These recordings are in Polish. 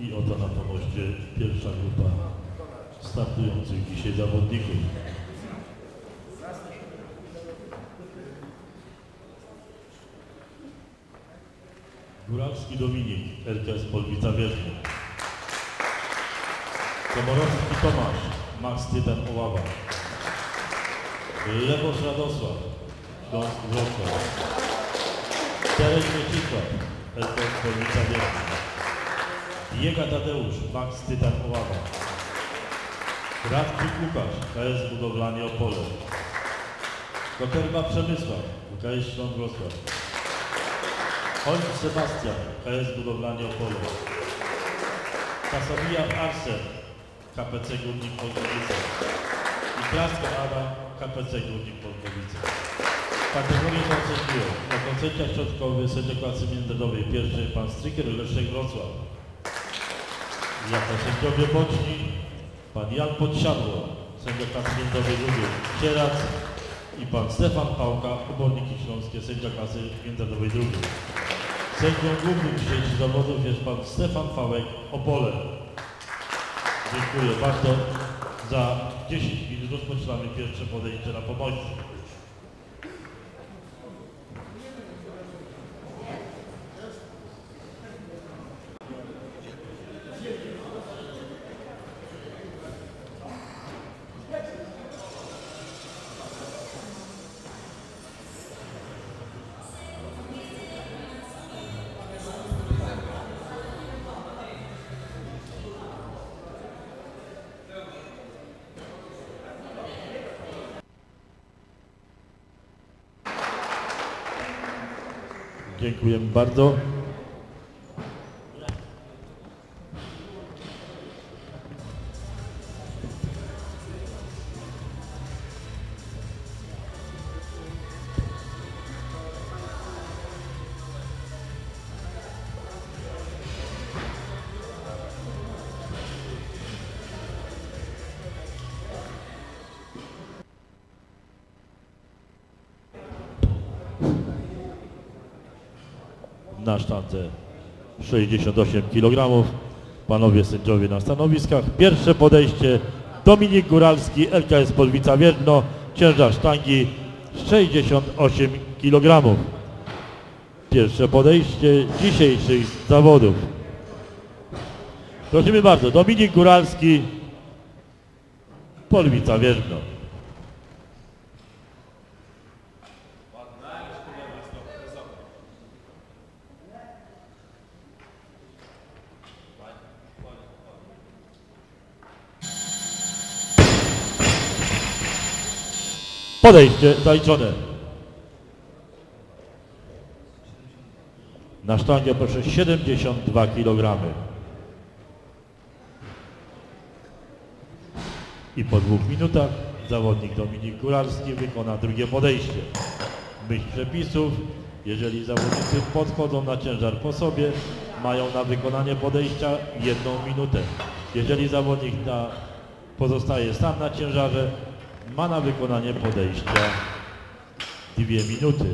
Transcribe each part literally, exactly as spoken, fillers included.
I oto na pomoście pierwsza grupa startujących dzisiaj zawodników. Góralski Dominik, L K S Polwica Wierzchnia. Komorowski Tomasz, Max Tytan Oława. Lewosz Radosław, Śląsk Wrocław. Terek Mieczysław, L K S Polwica Wierzchnia. Jega Tadeusz, Max Tytan Oława. Radki Łukasz, K S Budowlanie Opole. Koterba Przemysław, K S Śląsk Wrocław. Holm Sebastian, K S Budowlanie Opole. Kasowijaw Arsen, K P C Górnik Polkowice. I Kraska Adam, K P C Górnik Polkowice. Kategorię koncertują na koncercie środkowy sędzia klasy międzynarodowej pierwszej pan Stryker Leszek Wrocław. Jako sędziowie boczni pan Jan Podsiadło, sędzia klasy międzynarodowej drugiej Sieradz i pan Stefan Pałka, Oborniki Śląskie, sędzia klasy międzynarodowej drugiej. Sędzią głównym dzisiejszych zawodów jest pan Stefan Fałek, Opole. Dziękuję bardzo. Za dziesięć minut rozpoczynamy pierwsze podejście na pomoście. Dziękujemy bardzo. Na sztandze sześćdziesiąt osiem kilogramów. Panowie sędziowie na stanowiskach. Pierwsze podejście Dominik Góralski, L K S Polwica Wierzchno. Ciężar sztangi sześćdziesiąt osiem kilogramów. Pierwsze podejście dzisiejszych zawodów. Prosimy bardzo, Dominik Góralski, Polwica Wierzchno. Podejście zaliczone. Na sztangę proszę siedemdziesiąt dwa kilogramy. I po dwóch minutach zawodnik Dominik Góralski wykona drugie podejście. Myśl przepisów, jeżeli zawodnicy podchodzą na ciężar po sobie, mają na wykonanie podejścia jedną minutę. Jeżeli zawodnik na, pozostaje sam na ciężarze, ma na wykonanie podejścia dwie minuty.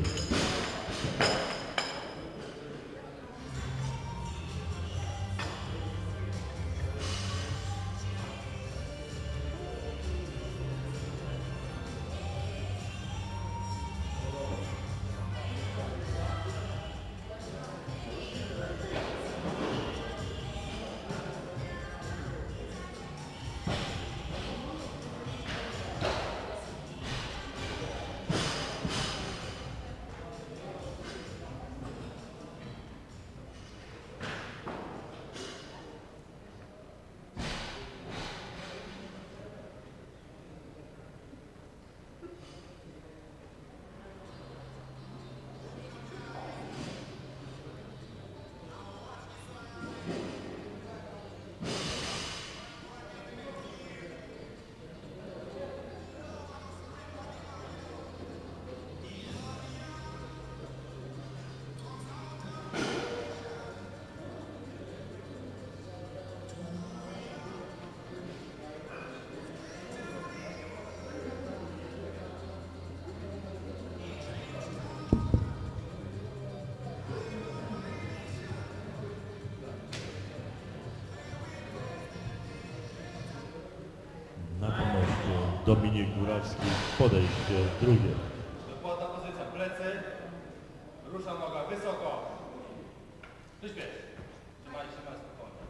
Dominik Góralski, podejście drugie. Dokładna pozycja, plecy, rusza noga wysoko. Wyśpiesz. Trzymaj, trzymaj spokojnie.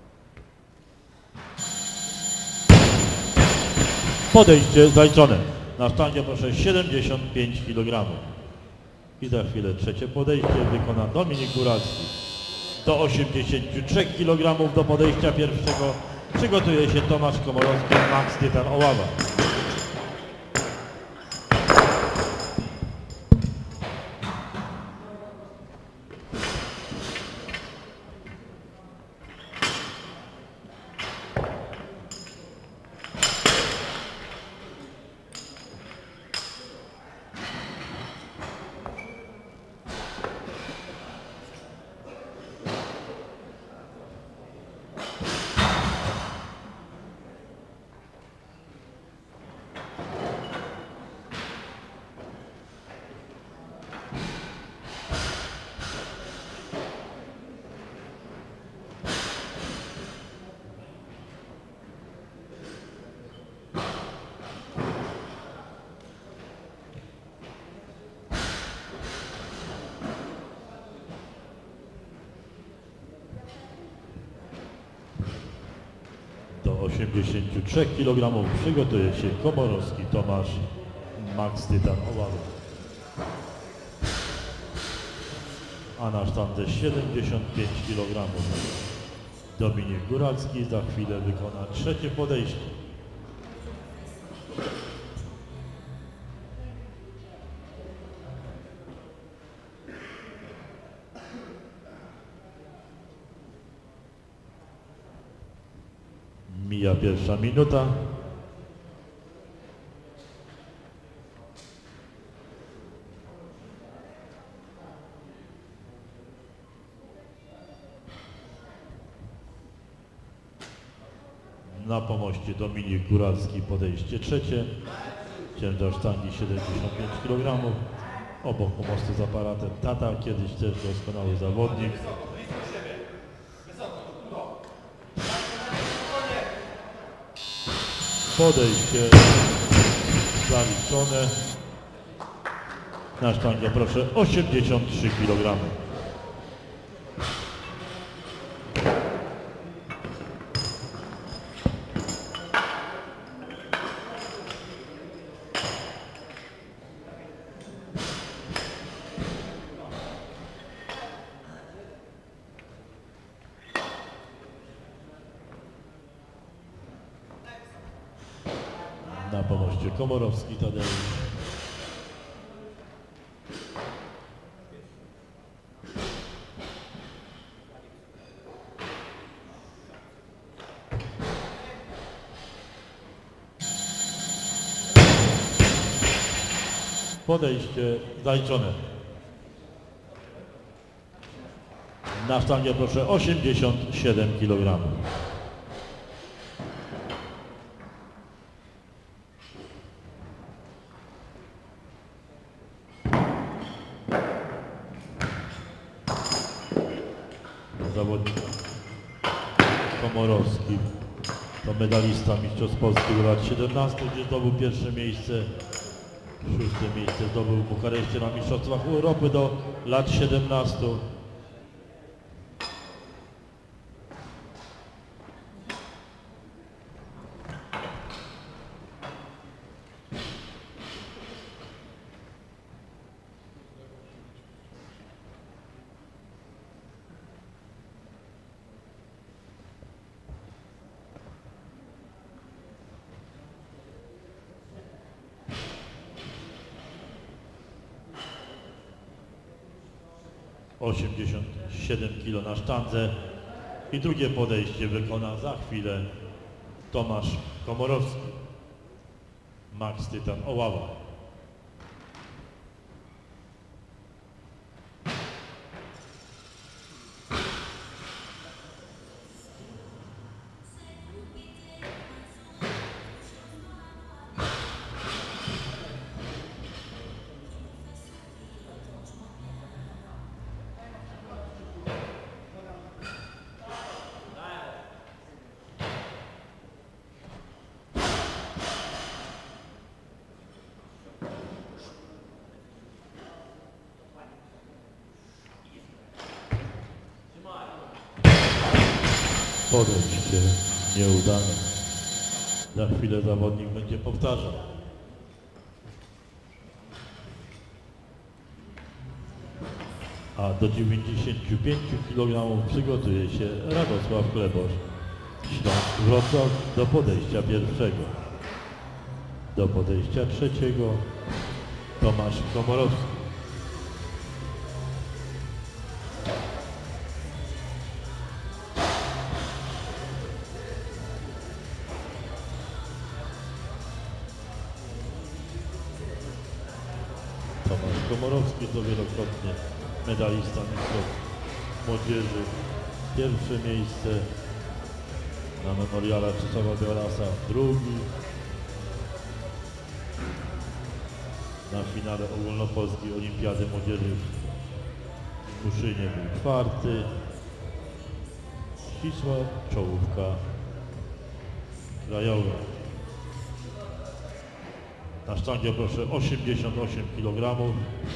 Podejście zaliczone. Na sztangie proszę siedemdziesiąt pięć kilogramów. I za chwilę trzecie podejście wykona Dominik Góralski. Do osiemdziesięciu trzech kilogramów do podejścia pierwszego przygotuje się Tomasz Komorowski, Max Tytan Oława. Do osiemdziesięciu trzech kilogramów przygotuje się Komorowski Tomasz, Max Tytan Oława. A na sztandze siedemdziesiąt pięć kilogramów Dominik Góralski za chwilę wykona trzecie podejście. Mija pierwsza minuta. Na pomoście Dominik Góralski, podejście trzecie. Ciężar sztangi siedemdziesiąt pięć kilogramów. Obok pomostu z aparatem tata, kiedyś też doskonały zawodnik. Podejście zaliczone. Na sztangę proszę osiemdziesiąt trzy kilogramy. Na pomoście Komorowski Tadeusz. Podejście zaliczone. Na sztangę proszę osiemdziesiąt siedem kilogramów. Zawodnik Komorowski to medalista Mistrzostw Polski do lat siedemnastych, gdzie zdobył pierwsze miejsce, szóste miejsce zdobył w Bukareszcie na Mistrzostwach Europy do lat siedemnastu. osiemdziesiąt siedem kilo na sztandze i drugie podejście wykona za chwilę Tomasz Komorowski, Max Tytan Oława. Podejście nieudane. Za chwilę zawodnik będzie powtarzał. A do dziewięćdziesięciu pięciu kilogramów przygotuje się Radosław Chlebosz. Śląsk Wrocław do podejścia pierwszego. Do podejścia trzeciego Tomasz Komorowski. Tomasz Komorowski to wielokrotnie medalista mistrzostw młodzieży. Pierwsze miejsce na memoriale Czesława Białasa, drugi. Na finale ogólnopolskiej olimpiady młodzieży w Muszynie był czwarty. Ścisła czołówka krajowa. Na sztangie proszę osiemdziesiąt osiem kilogramów.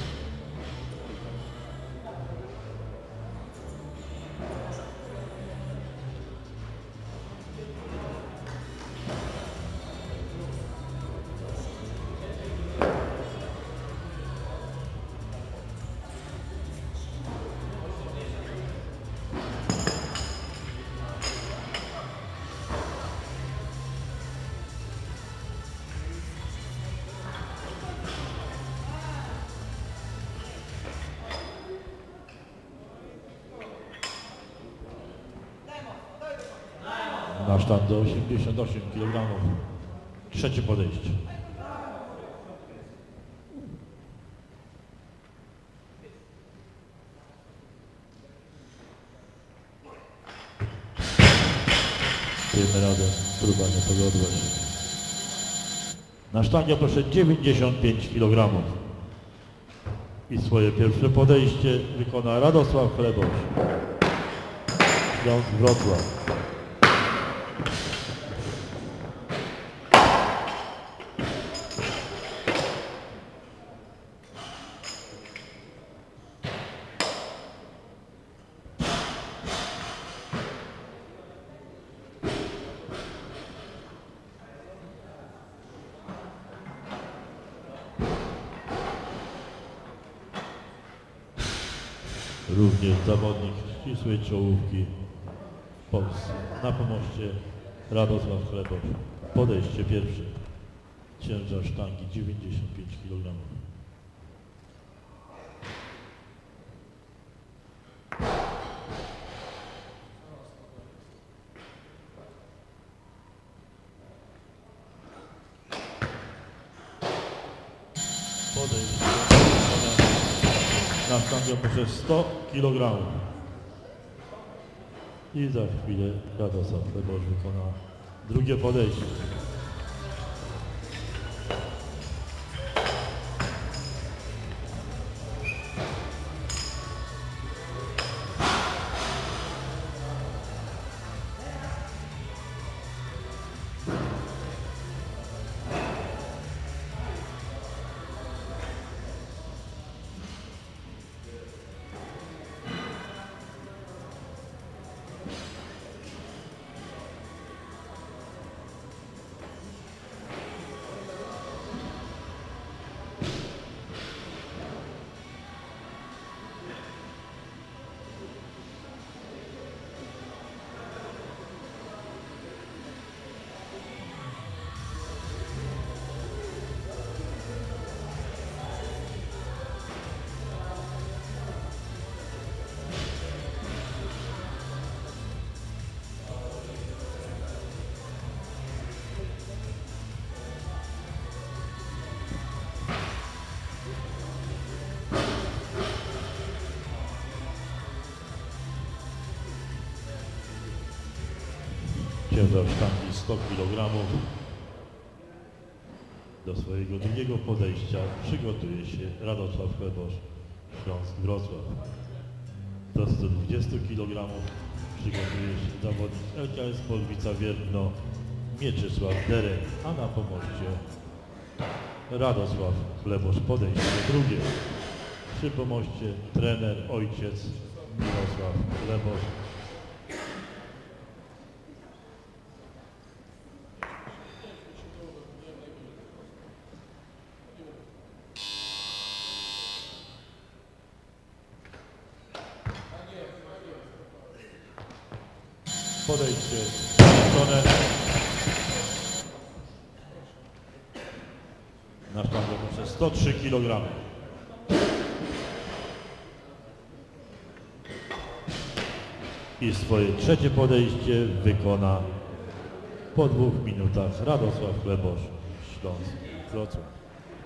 Na sztandę osiemdziesiąt osiem kilogramów. Trzecie podejście. Tym razem próba nie powiodła się. Na sztangie proszę dziewięćdziesiąt pięć kilogramów. I swoje pierwsze podejście wykona Radosław Chlebosz. Śląsk Wrocław. Również zawodnik ścisłej czołówki w Polsce. Na pomoście Radosław Chlebosz. Podejście pierwsze. Ciężar sztangi dziewięćdziesiąt pięć kilogramów. Podejście. Na sztangę proszę sto kilogramów. I za chwilę Radosław Chlebosz wykona drugie podejście. Ciężar sztangi sto kilogramów. Do swojego drugiego podejścia przygotuje się Radosław Chlebosz, Śląsk Wrocław. Do stu dwudziestu kilogramów przygotuje się zawodnik L K S Polwica Wierno Mieczysław Derek, a na pomoście Radosław Chlebosz. Podejście drugie. Przy pomoście trener, ojciec Mirosław Chlebosz. podejście zaliczone. Na sztangę muszę sto trzy kilogramy. I swoje trzecie podejście wykona po dwóch minutach Radosław Chlebosz, Śląsk Wrocław.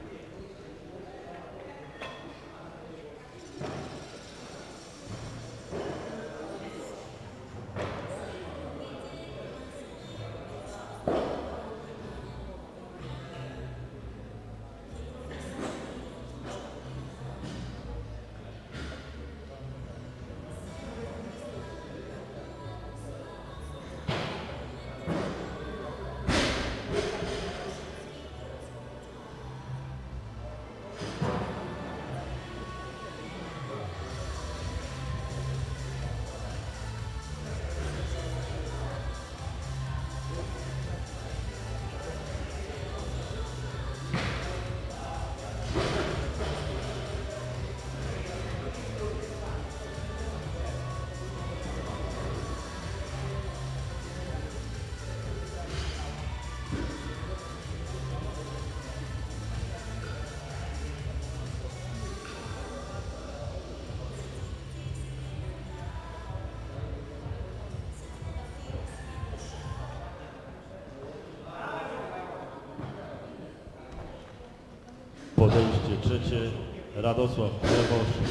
Podejście trzecie Radosław Chlebosz.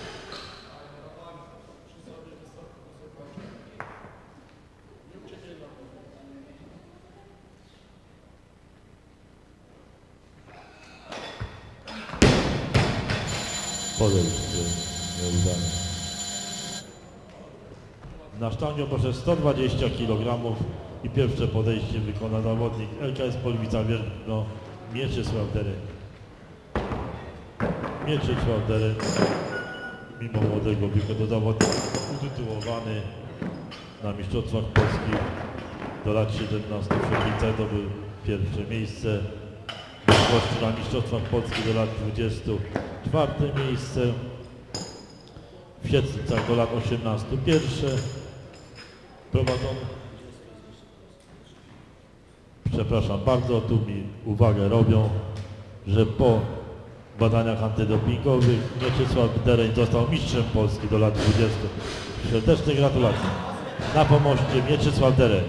Podejście nieudane. Na sztangę proszę sto dwadzieścia kilogramów i pierwsze podejście wykona zawodnik L K S Poliwica Wierzbno Mieczysław Dereń. Mieczysław Dereń, mimo młodego wieku, to zawodnik utytułowany na Mistrzostwach Polskich do lat siedemnastu w Siedlcach, to był pierwsze miejsce. Gościu na Mistrzostwach Polskich do lat dwudziestu czwarte miejsce. W Siedlcach do lat osiemnastu pierwsze. Prowadzony. Przepraszam bardzo, tu mi uwagę robią, że po badaniach antydopingowych Mieczysław Dereń został mistrzem Polski do lat dwudziestu. Serdeczne gratulacje. Na pomoście Mieczysław Dereń.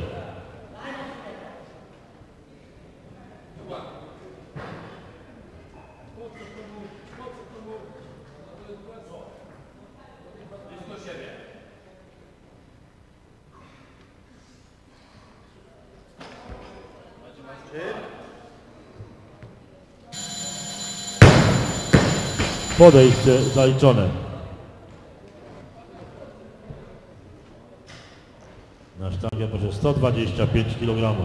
Podejście zaliczone. Na sztangę proszę sto dwadzieścia pięć kilogramów.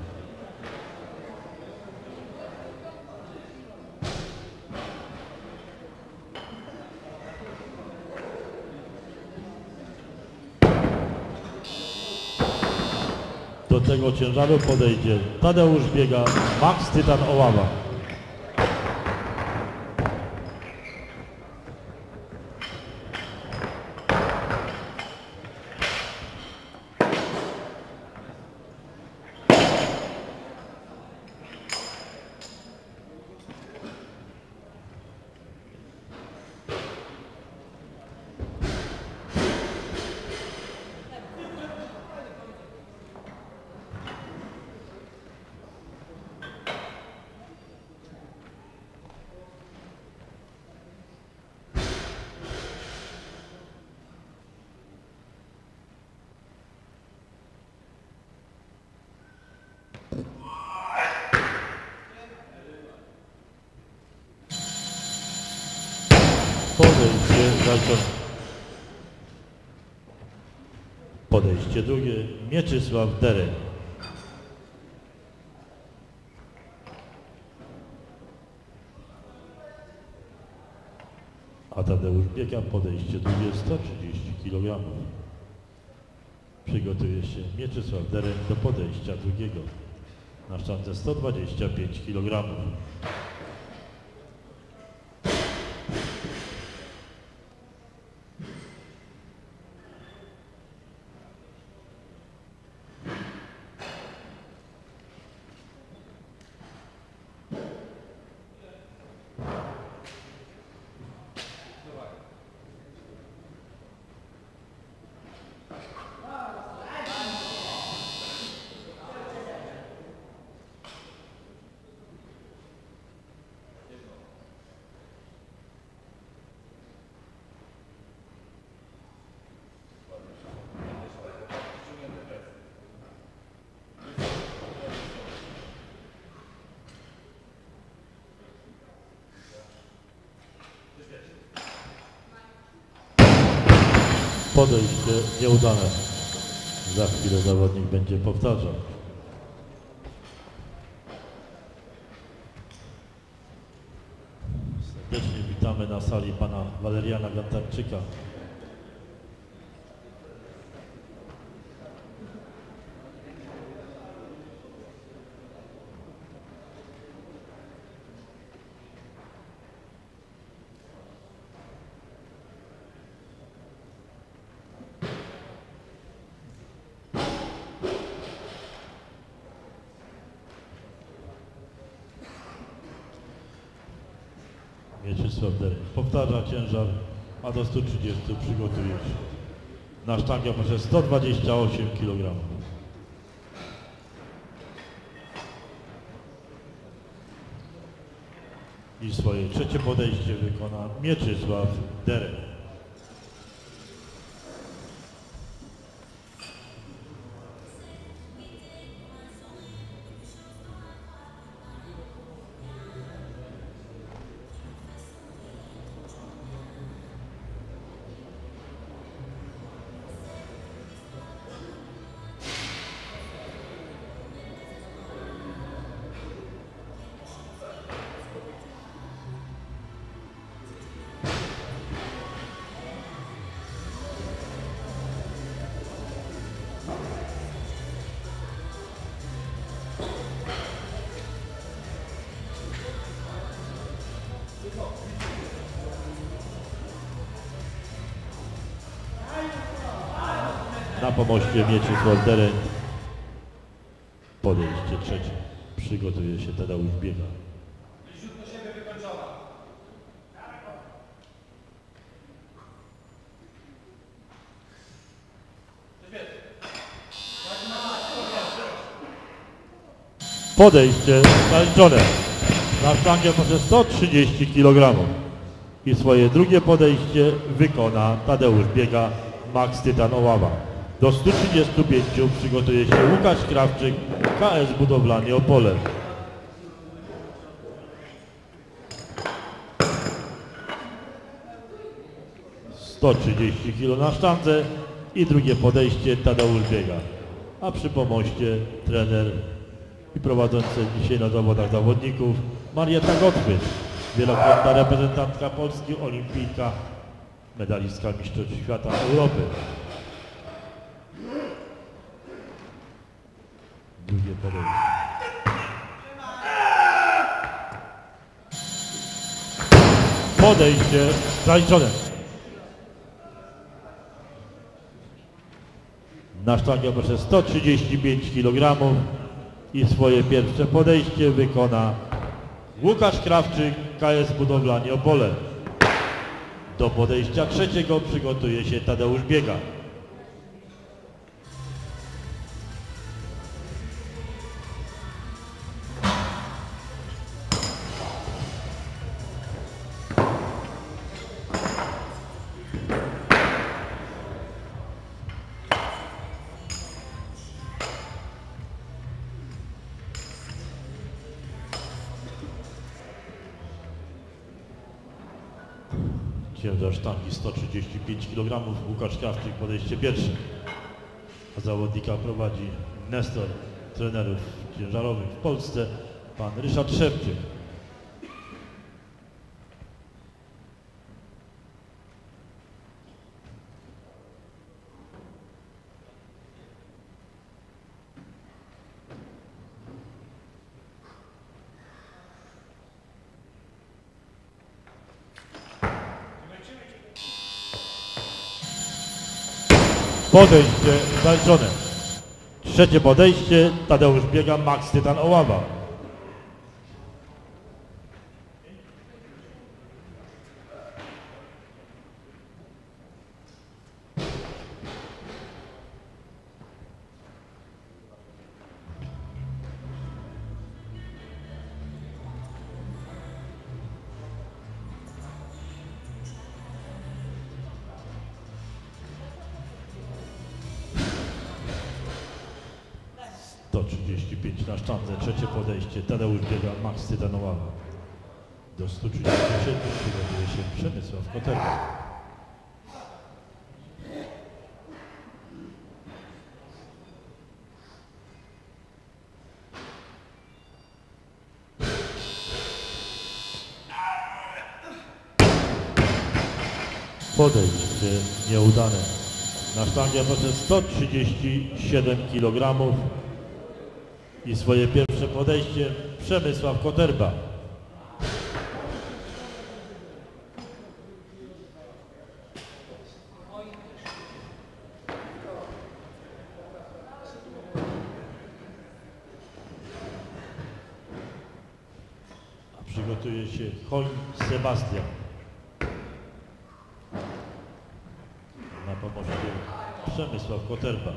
Do tego ciężaru podejdzie Tadeusz Biega, Max Tytan Oława. Podejście zaliczone. Podejście drugie Mieczysław Dereń. A Tadeusz Biega podejście drugie sto trzydzieści kilogramów. Przygotuje się Mieczysław Dereń do podejścia drugiego. Na sztandze sto dwadzieścia pięć kilogramów. podejście nieudane. Za chwilę zawodnik będzie powtarzał. Serdecznie witamy na sali pana Waleriana Gantarczyka. Mieczysław Dereń powtarza ciężar, a do stu trzydziestu przygotuje się. Na sztangę proszę sto dwadzieścia osiem kilogramów. I swoje trzecie podejście wykona Mieczysław Dereń. Na pomoście Mieczysław Dereń. Podejście trzecie. Przygotuje się Tadeusz Biega. Rzut do siebie wykończona. Podejście zaliczone. Na sztangę proszę sto trzydzieści kilogramów. I swoje drugie podejście wykona Tadeusz Biega, Max Tytan Oława. Do stu trzydziestu pięciu przygotuje się Łukasz Krawczyk, K S Budowlanie Opole. sto trzydzieści kilo na sztandze i drugie podejście Tadeusz Biega. A przy pomoście trener i prowadzący dzisiaj na zawodach zawodników Marieta Gottfried, wielokrotna reprezentantka Polski, olimpijka, medalistka mistrzostw świata Europy. Drugie podejście. Podejście zaliczone. Na sztangę proszę sto trzydzieści pięć kilogramów i swoje pierwsze podejście wykona Łukasz Krawczyk, K S Budowlanie Opole. Do podejścia trzeciego przygotuje się Tadeusz Biega. Ciężar sztangi sto trzydzieści pięć kilogramów, Łukasz Krawczyk podejście pierwsze. A zawodnika prowadzi nestor trenerów ciężarowych w Polsce, pan Ryszard Szewczyk. Podejście zaliczone. Trzecie podejście Tadeusz Biega, Max Tytan Oława. sto trzydzieści pięć na sztandze, trzecie podejście Tadeusz Biega, Max Tytan Oława. Do stu trzydziestu siedmiu przygotuje się Przemysław Koterka. Podejście nieudane. Na sztangę poszedł sto trzydzieści siedem kilogramów i swoje pierwsze podejście Przemysław Koterba. A przygotuje się Choń Sebastian. Na pomoście Przemysław Koterba.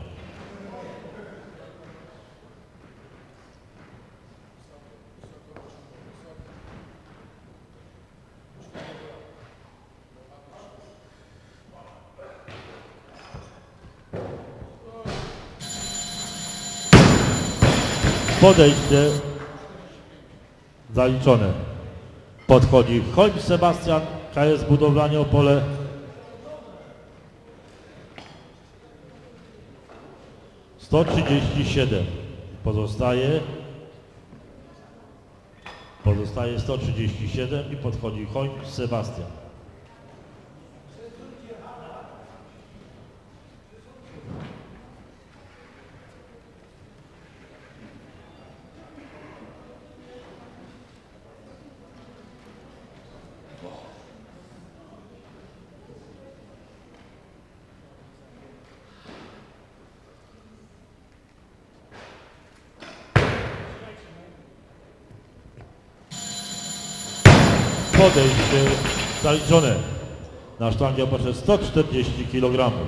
Podejście zaliczone. Podchodzi Choń Sebastian, K S Budowlanie Opole. sto trzydzieści siedem. Pozostaje Pozostaje sto trzydzieści siedem i podchodzi Choń Sebastian. Podejście zaliczone. Na sztangę poszedł sto czterdzieści kilogramów.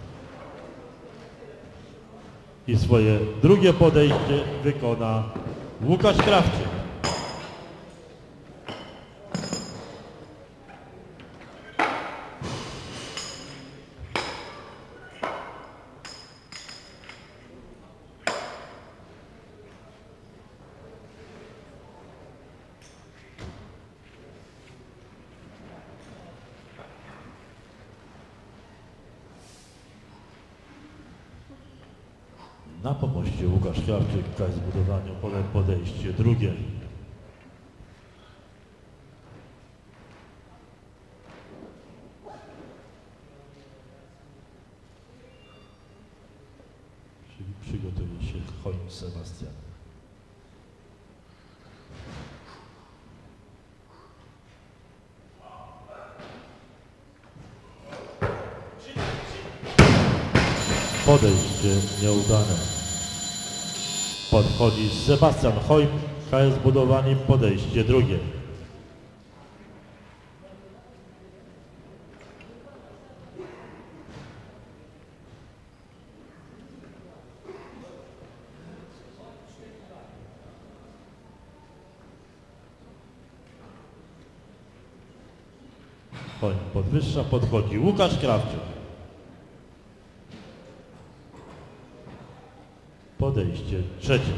I swoje drugie podejście wykona Łukasz Krawczyk. Na pomoście Łukasz Krawczyk, K S Budowlanie Opole, podejście drugie. Czyli przygotuje się Choń Sebastian. Podejście nieudane. Podchodzi Sebastian Choń, K S Budowlanie, podejście drugie. Choń podwyższa, podchodzi Łukasz Krawczyk. Podejście trzecie.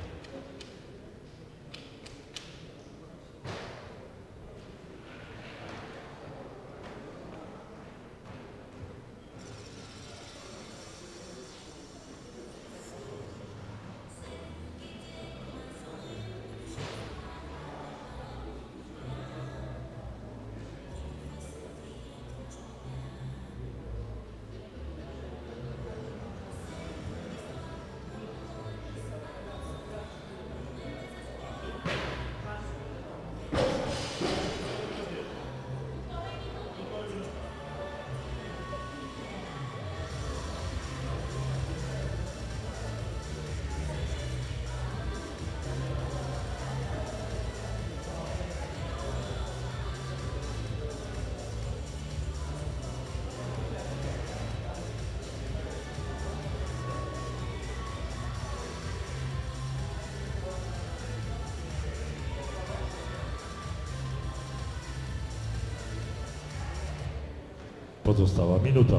Pozostała minuta.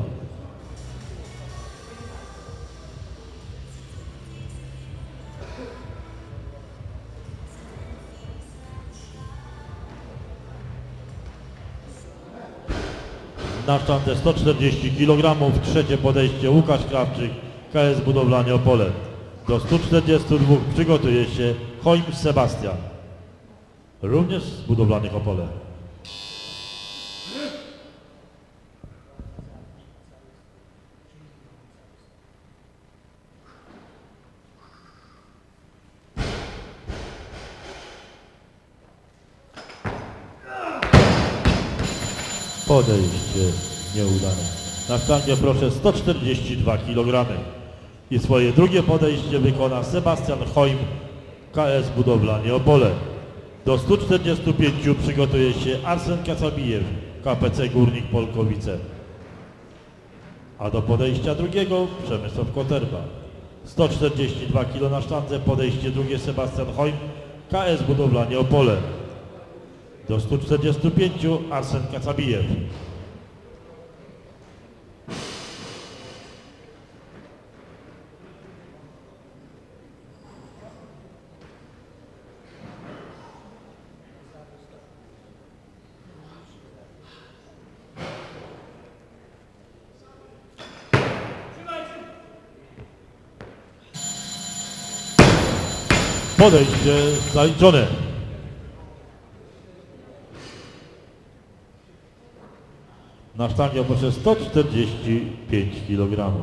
Na sztandze sto czterdzieści kilogramów, trzecie podejście Łukasz Krawczyk, K S Budowlanie Opole. Do stu czterdziestu dwóch przygotuje się Choń Sebastian, również z Budowlanych Opole. Podejście nieudane. Na sztangę proszę sto czterdzieści dwa kilogramy. I swoje drugie podejście wykona Sebastian Hojm, K S Budowlanie Opole. Do stu czterdziestu pięciu przygotuje się Arsen Kacabijew, K P C Górnik Polkowice. A do podejścia drugiego Przemysław Koterba. sto czterdzieści dwa kilo na sztandze, podejście drugie Sebastian Hojm, K S Budowlanie Opole. Do stu czterdziestu pięciu Arsen Kacabijew. Podejście zaliczone. Na sztangę proszę sto czterdzieści pięć kilogramów.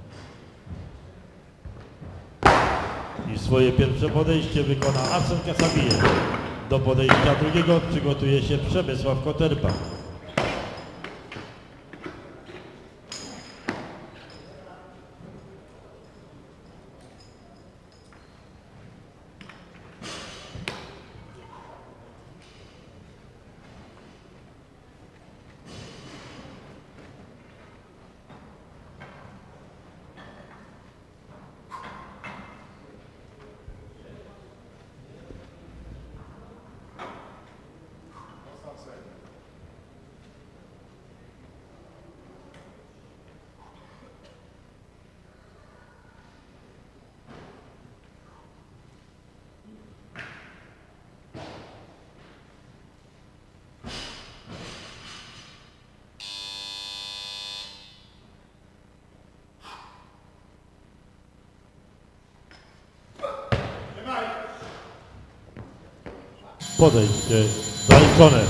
I swoje pierwsze podejście wykona Arsen Kacabijew. Do podejścia drugiego przygotuje się Przemysław Koterba. Podejście zaliczone.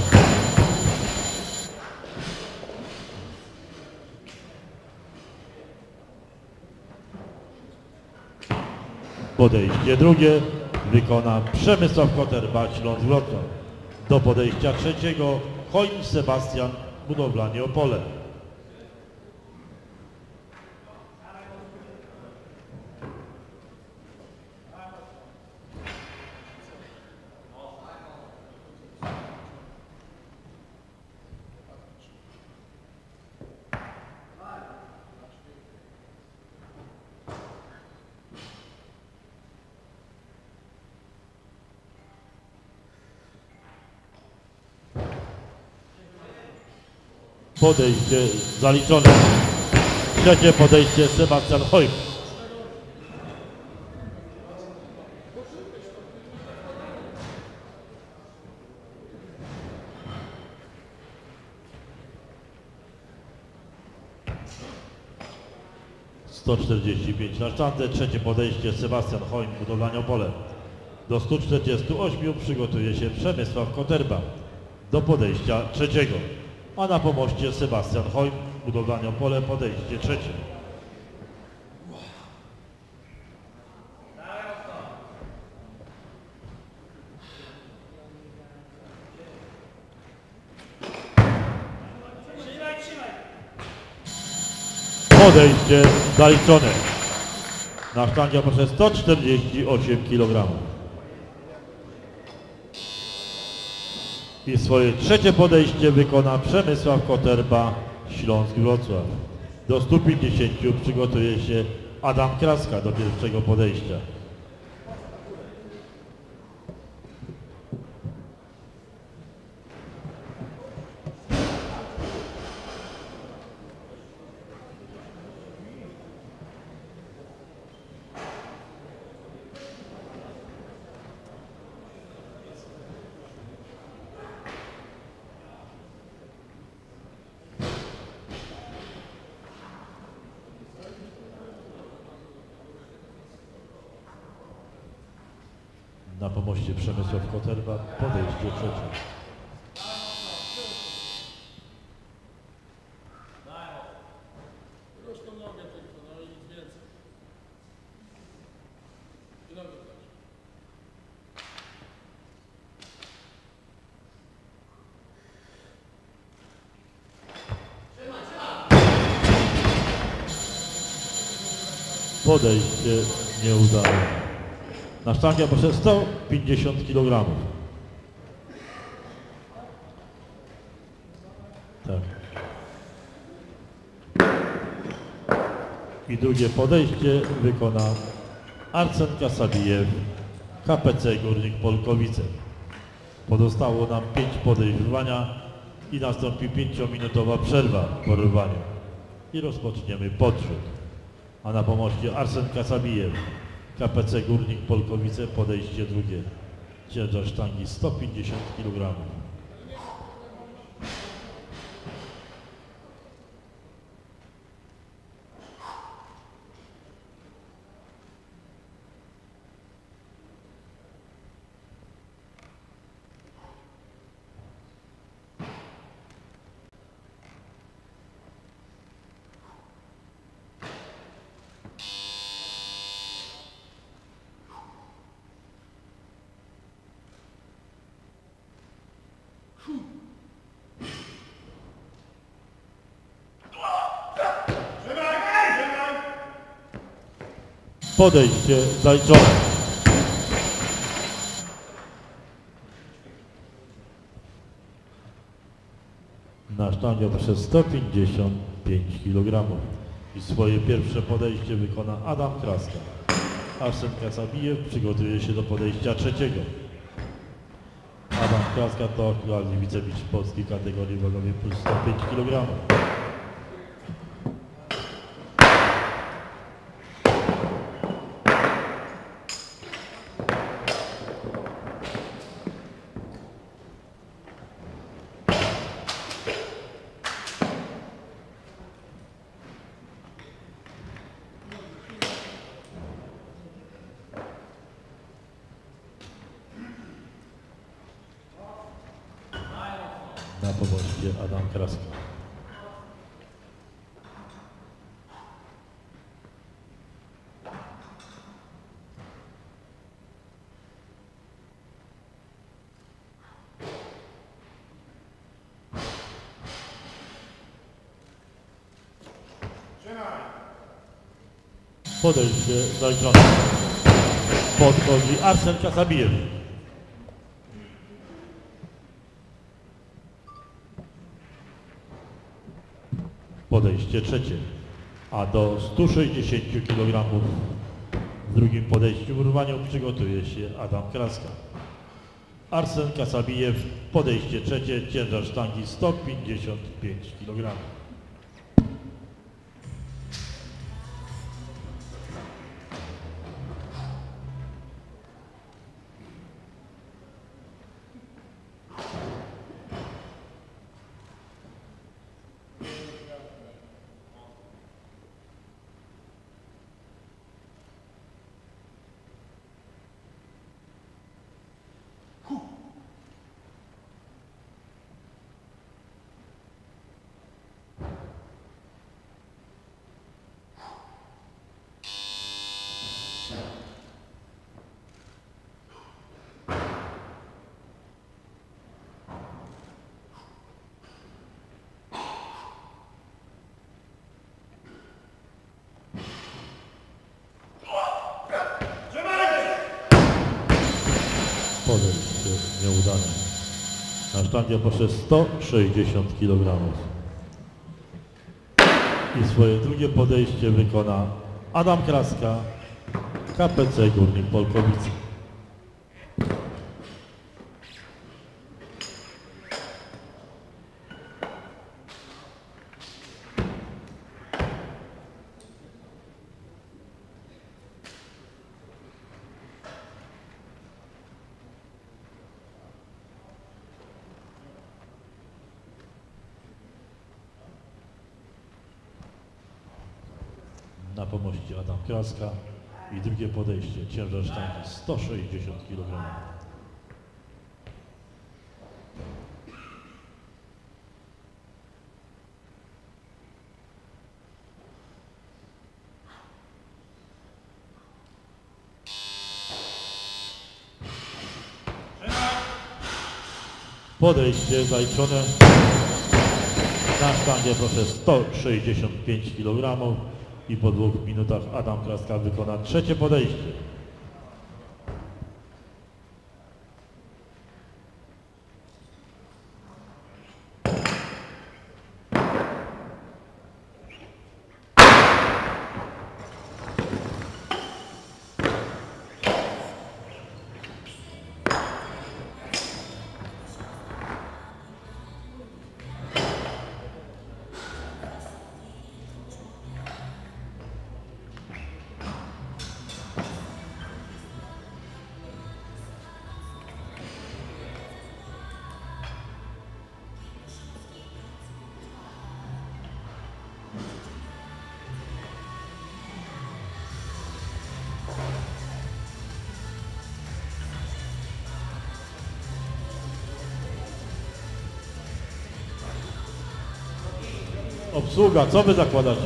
Podejście drugie wykona Przemysław Koterba, Śląsk Wrocław. Do podejścia trzeciego Hojm Sebastian, Budowlanie Opole. Podejście zaliczone. Trzecie podejście Sebastian Hojm. sto czterdzieści pięć na sztandze. Trzecie podejście Sebastian Hojm, Budowlanie Opole. Do stu czterdziestu ośmiu przygotuje się Przemysław Koterba. Do podejścia trzeciego. A na pomoście Sebastian Hojm, Budowlanie Opole, podejście trzecie. Podejście zaliczone. Na sztangę proszę sto czterdzieści osiem kilogramów. I swoje trzecie podejście wykona Przemysław Koterba, Śląsk Wrocław. Do stu pięćdziesięciu przygotuje się Adam Kraska do pierwszego podejścia. Na pomoście Przemysław Koterba, podejście trzecie. Prostą nogę tylko, no i nic więcej. I nogę też. Podejście nieudane. Na sztangę proszę sto pięćdziesiąt kilogramów. Tak. I drugie podejście wykona Arsen Kasabijew, K P C Górnik Polkowice. Pozostało nam pięć podejść rwania i nastąpi pięciominutowa przerwa po rwaniu. I rozpoczniemy podrzut. A na pomoście Arsen Kasabijew, K P C Górnik Polkowice, podejście drugie. Ciężar sztangi sto pięćdziesiąt kilogramów. Podejście zaliczone. Na sztangę proszę sto pięćdziesiąt pięć kilogramów. I swoje pierwsze podejście wykona Adam Kraska. Arsen Kasabijew przygotuje się do podejścia trzeciego. Adam Kraska to aktualnie wicemistrz Polski kategorii wagowej plus sto pięć kilogramów. Na pomoście Adam Kraska. Podejście zaliczone. Podchodzi Arsen Kasabijew. Podejście trzecie, a do stu sześćdziesięciu kilogramów w drugim podejściu w rwaniu przygotuje się Adam Kraska. Arsen Kasabijew, podejście trzecie, ciężar sztangi sto pięćdziesiąt pięć kilogramów. Podejście nieudane. Na sztangę proszę sto sześćdziesiąt kilogramów. I swoje drugie podejście wykona Adam Kraska, K P C Górnik Polkowice. Na pomoście Adam Kraska i drugie podejście, ciężar sztangi sto sześćdziesiąt kilogramów. Podejście zaliczone. Na sztangę proszę sto sześćdziesiąt pięć kilogramów i po dwóch minutach Adam Kraska wykona trzecie podejście. Obsługa, co wy zakładacie?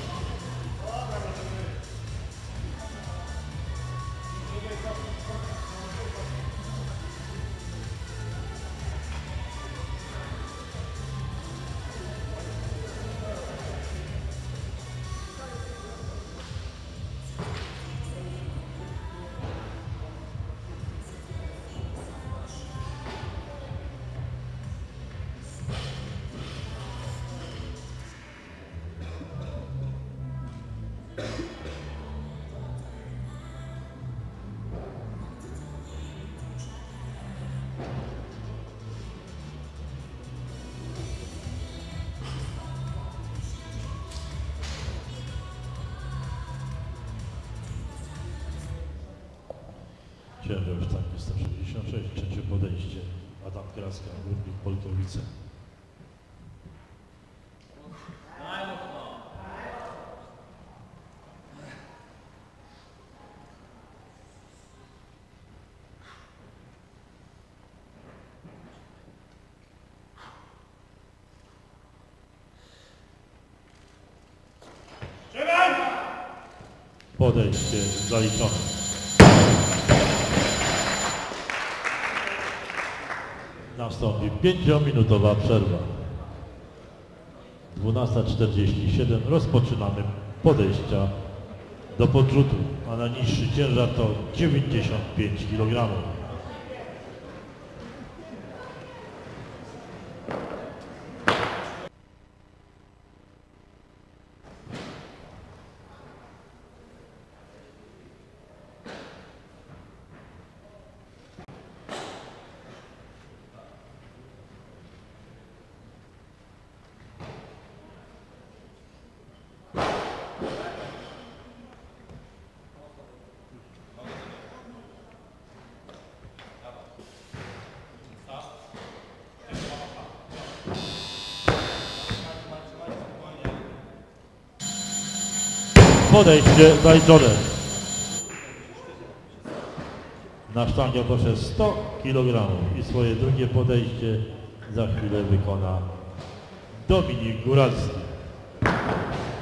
Ciężar sztangi sto sześćdziesiąt sześć, trzecie podejście. Adam Kraska, Górnik Polkowice. Podejście zaliczone. Nastąpi pięciominutowa przerwa. dwunasta czterdzieści siedem rozpoczynamy podejścia do podrzutu, a najniższy ciężar to dziewięćdziesiąt pięć kilogramów. Podejście zaliczone. Na sztangę proszę sto kilogramów i swoje drugie podejście za chwilę wykona Dominik Góralski.